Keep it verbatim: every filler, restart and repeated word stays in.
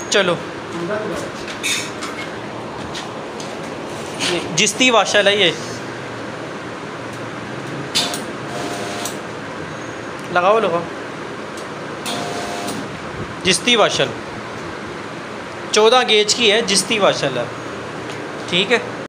चलो जिस्ती वाशल है ये, लगाओ लगाओ। जिस्ती वाशल चौदह गेज की है, जिस्ती वाशल है, ठीक है।